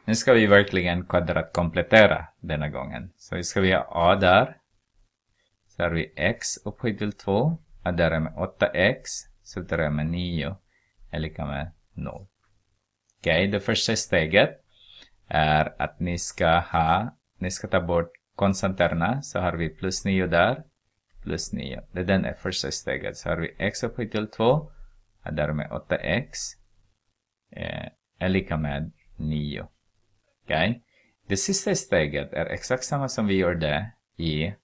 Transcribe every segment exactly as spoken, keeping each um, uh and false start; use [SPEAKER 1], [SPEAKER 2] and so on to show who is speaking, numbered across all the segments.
[SPEAKER 1] Nu ska vi verkligen kvadratkomplettera denna gången. Så vi ska vi ha a där. Så har vi x upphöjt till två. Adderar med åtta x. Subtraherar med nio. Är lika med noll. Okej, okay, det första steget är att ni ska ha, ni ska ta bort konstanterna. Så har vi plus nio där. Plus nio. Det är den är första steget. Så har vi x upphöjt till två. Adderar med åtta x. Eh, är lika med nio. Okej. Okay. Det sista steget är exakt samma som vi gjorde i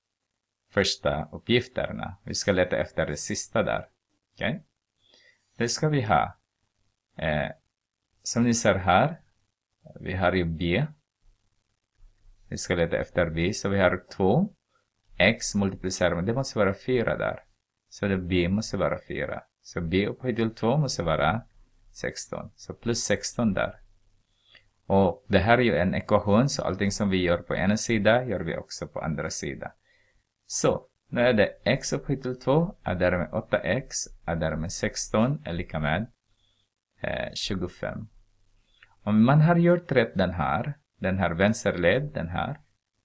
[SPEAKER 1] första uppgifterna. Vi ska leta efter det sista där. Okej. Okay. Det ska vi ha. Eh, som ni ser här. Vi har ju b. Vi ska leta efter b. Så vi har två. X multiplicerar med. Det måste vara fyra där. Så det b måste vara fyra. Så b upphöjt till två måste vara sexton. Så plus sexton där. Och det här är ju en ekvation. Så allting som vi gör på ena sida gör vi också på andra sida. Så nu är det x upphöjt till två. Adderar med åtta x. Adderar med sexton är lika med eh, tjugofem. Om man har gjort rätt den här. Den här vänsterled. Den här.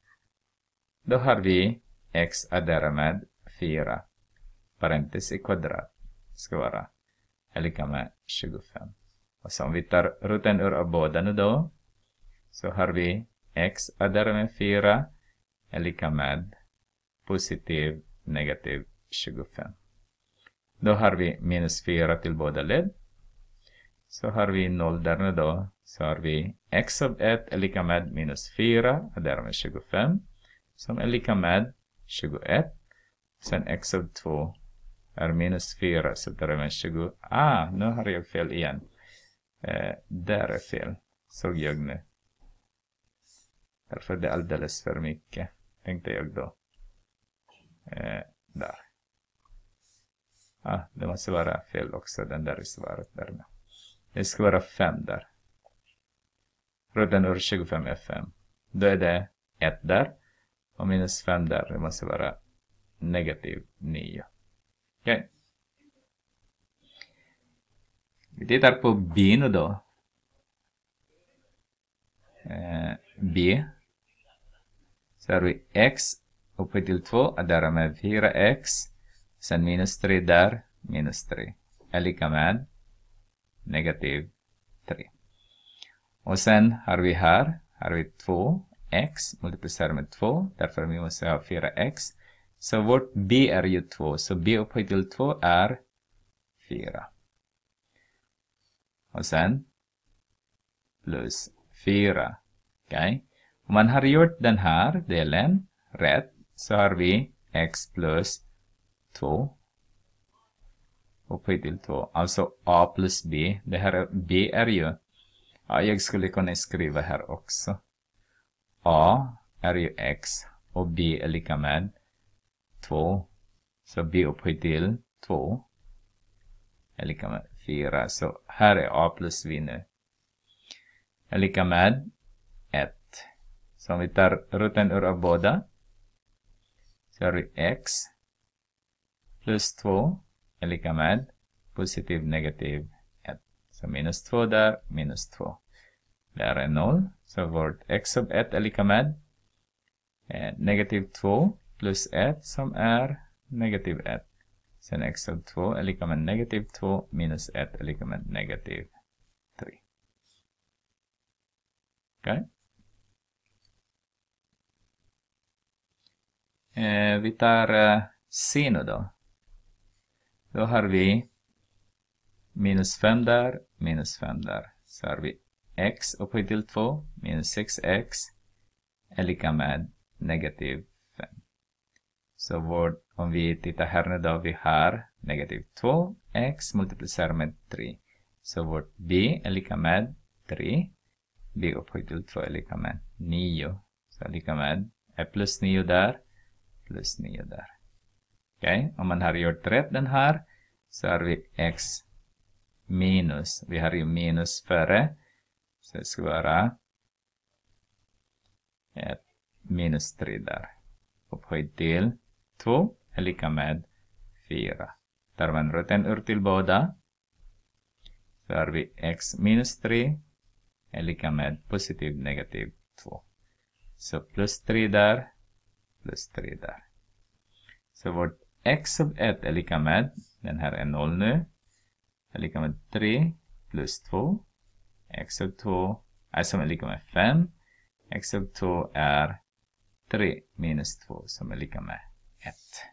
[SPEAKER 1] Då har vi x adderar med fyra. Parentes i kvadrat. Ska vara är lika med tjugofem. Och så om vi tar roten ur båda nu då. Så har vi x adderar med fyra. Är lika med positiv negativ tjugofem. Då har vi minus fyra till båda led. Så har vi noll där nu då. Så har vi x av ett är lika med minus fyra. Adderar med tjugofem. Som är lika med tjugoett. Sen x av två är minus fyra. Så där är med tjugo. Ah, nu har jag fel igen. Eh, där är fel. Såg jag nu. Därför det är alldeles för mycket. Tänkte jag då. Eh, där. Ah, det måste vara fel också. Den där är svaret där med. Det ska vara fem där. Roten ur tjugofem är fem. Då är det ett där. Och minus fem där. Det måste vara negativ nio. Okej. Okay. Vi tittar på b nu då. Eh, b. Så har vi x upphöjt till två. Adderar med fyra x. Sen minus tre där. Minus tre. Är lika med negativ tre. Och sen har vi här. Har vi två x. Multiplicerar med två. Därför vi måste ha fyra x. Så vårt b är ju två. Så b upphöjt till två är fyra. Och sen plus fyra. Okej. Okay. Om man har gjort den här delen rätt. Så har vi x plus två. Upphöjt till två. Alltså a plus b. Det här är, b är ju. Ja, jag skulle kunna skriva här också. A är ju x. Och b är lika med två. Så b upphöjt till två. Är lika med fyra. Så här är a plus b nu. Är lika med ett. Så om vi tar roten ur båda. Så har vi x. Plus två. Är lika med positiv negativ ett. Så minus två där. Minus två. Där är noll. Så vårt x av ett är lika med eh, negativ två. Plus ett som är negativ ett. Sen x av två är lika med negativ två. Minus ett är lika med negativ tre. Okej. Okay. Eh, vi tar eh, c nu då. Då har vi minus fem där. Minus fem där. Så har vi x upphöjt till två. Minus sex x är lika med negativ fem. Så vår, om vi tittar här nu då, vi har negativ två x multiplicerar med tre. Så vårt b är lika med tre. B upphöjt till två är lika med nio. Så är lika med är plus nio där. Plus nio där. Okej, okay. Om man har gjort rätt den här. Så har vi x minus. Vi har ju minus före. Så det ska vara ett minus tre där. Upphöjt till två är lika med fyra. Tar man roten ur till båda. Så har vi x minus tre är lika med positiv negativ två. Så plus tre där, plus tre där. Så vårt x av ett är lika med, den här är noll nu, är lika med tre plus två. X av två är som är lika med fem. X av två är tre minus två som är lika med ett.